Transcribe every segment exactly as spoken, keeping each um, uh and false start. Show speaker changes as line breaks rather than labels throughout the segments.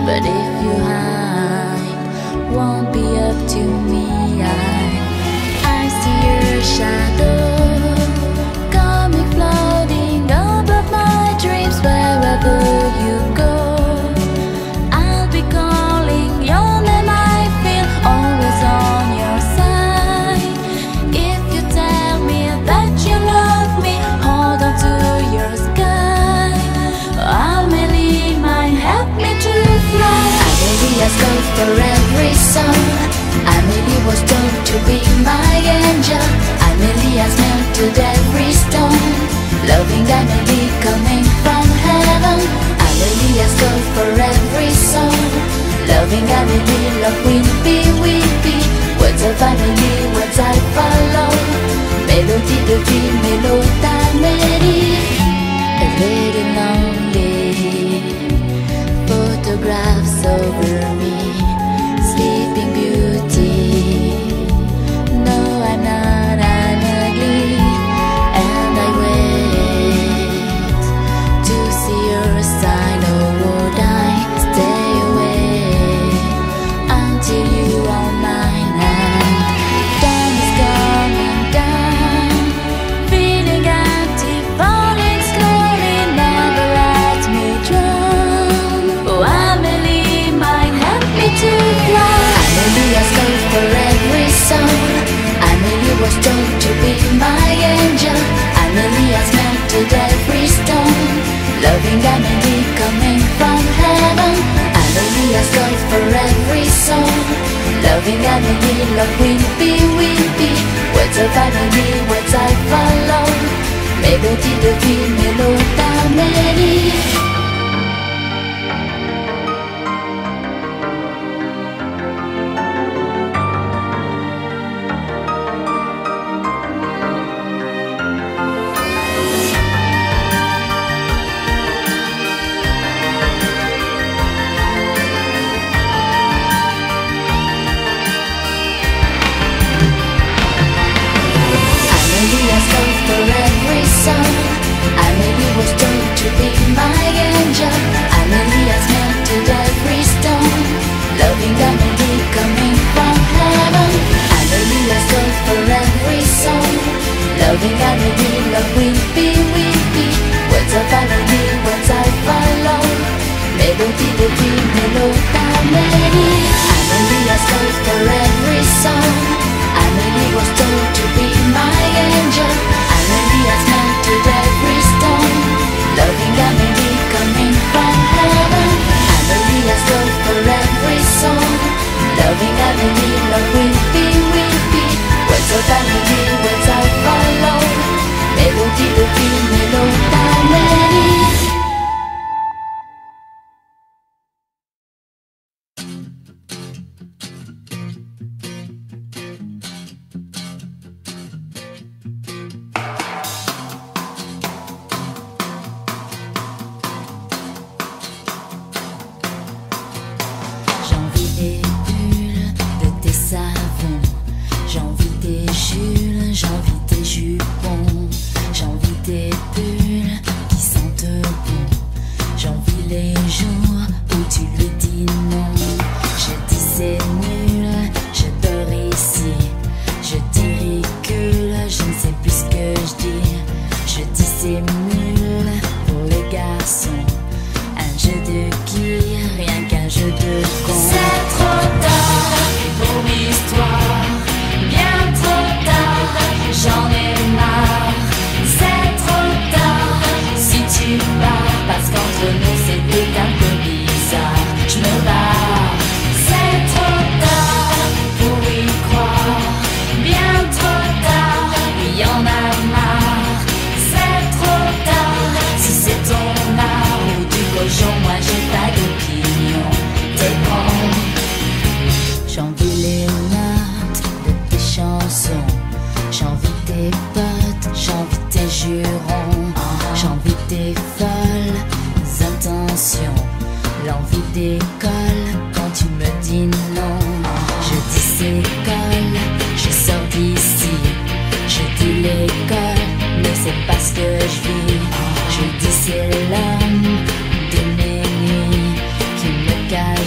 But if you hide, won't be up to me. I, I see your shadow coming floating above my dreams. Wherever you go, I'll be calling your name. I feel always on your side. If you tell me that you love me, hold on to your sky. Amélie might help me to fly. Amélie has gone for every song. Amélie was told to be my angel. Amélie has melted every stone. Loving Amélie coming from heaven. Amélie has gone for every song. Loving Amélie, love will be, will be. Words of Amélie, words I follow. Mélodie de vie, mélodie d'Amélie. A little lonely, photographs over me, sleeping beauty. No, I'm not, I'm ugly, and I wait to see your sign. Oh, would I stay away until you are mine? And dawn is coming down, feeling empty, falling slowly, never let me drown. Oh, Amélie might help me to fly. Amélie has gone for every song. Amélie was told to be my angel. Amélie has melted every stone. Loving Amélie coming from heaven. Amélie has gone for every song. Loving Amélie, love will be, will be. Words of Amélie, words I follow. Mélodie de vie, mélodie d'Amélie. Amélie has gone for every song. Amélie was told to be my angel. Amélie has melted every stone. Loving Amélie coming from heaven. Amélie has gone for every song. Loving Amélie, love will be, will be. Words of Amélie, words I follow. Mélodie de vie, mélodie d'Amélie. Amélie has gone for every song. Amélie was told to be my angel. Amélie has melted every stone. Loving Amélie coming from heaven. Amélie has gone for every song. Loving Amélie, love will be, will be. Words of Amélie, words I follow. Mélodie de vie, mélodie d'Amélie. J'envie des bulles de tes savons. J'envie des Jules, j'envie des jupons. J'envie des bulles qui sentent bon. J'envie les jours où tu lui dis non. Je dis c'est nul, je dors ici. Je dis ridicule, je ne sais plus ce que je dis. Je dis c'est nul pour les garçons. Un jeu de qui, rien qu'un jeu de con. C'est trop tard pour l'histoire, bien trop tard, j'en ai marre. C'est trop tard si tu pars, parce qu'entre nous c'était un peu bizarre. Je me barre. C'est trop tard pour y croire, bien trop tard, il y en a marre. C'est trop tard si c'est ton art ou du cochon, moi j'ai pas d'opinion. T'es bon. J'envie les notes de tes chansons. J'envie tes potes, j'envie tes jurons. J'envie tes folles intentions. L'envie d'école quand tu me dis non. Je dis c'est école, je sors d'ici. Je dis l'école, mais c'est pas ce que je vis. Je dis c'est l'homme de mes nuits qui me cache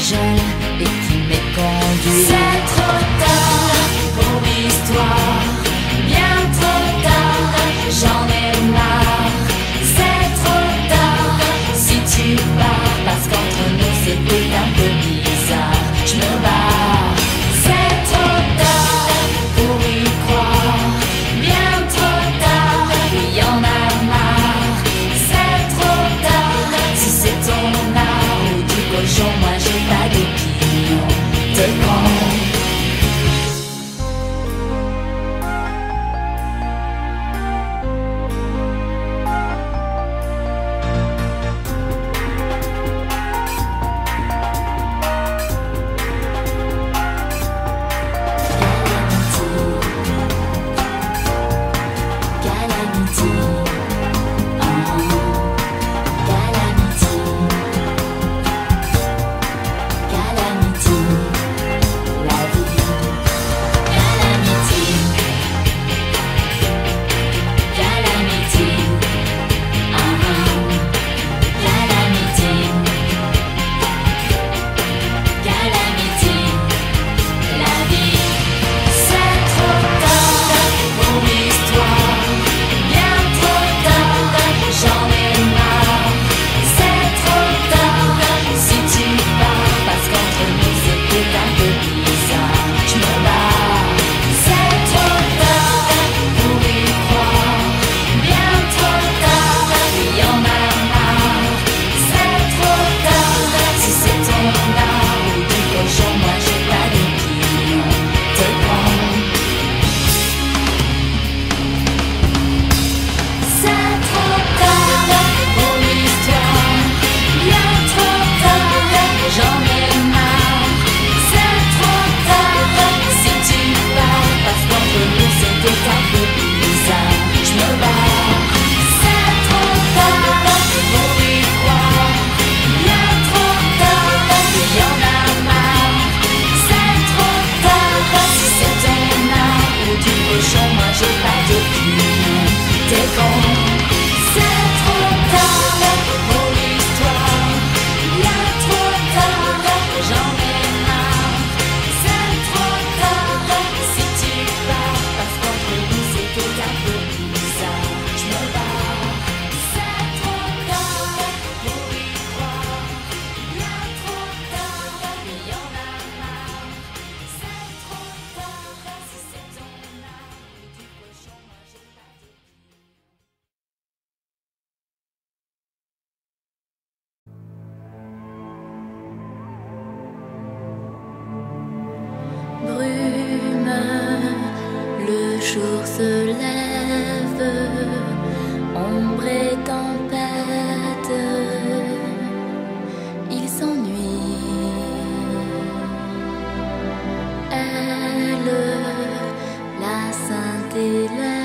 le jour se lève, ombre et tempête, il s'ennuie. Elle, la sainte Hélène,